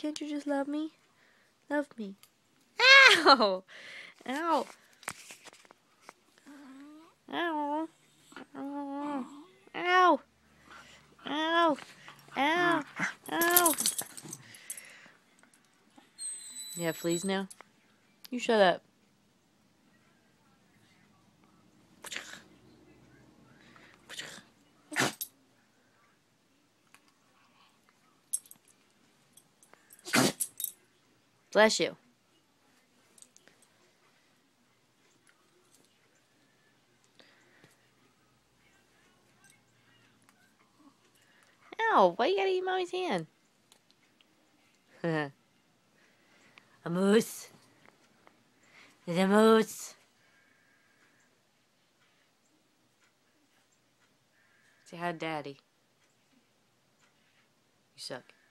Can't you just love me? Love me. Ow! Ow! Ow! Ow! Ow! Ow! Ow! Ow! You have fleas now? You shut up. Bless you. Ow, why you gotta eat Mommy's hand? A moose. There's a moose. Say hi to Daddy. You suck.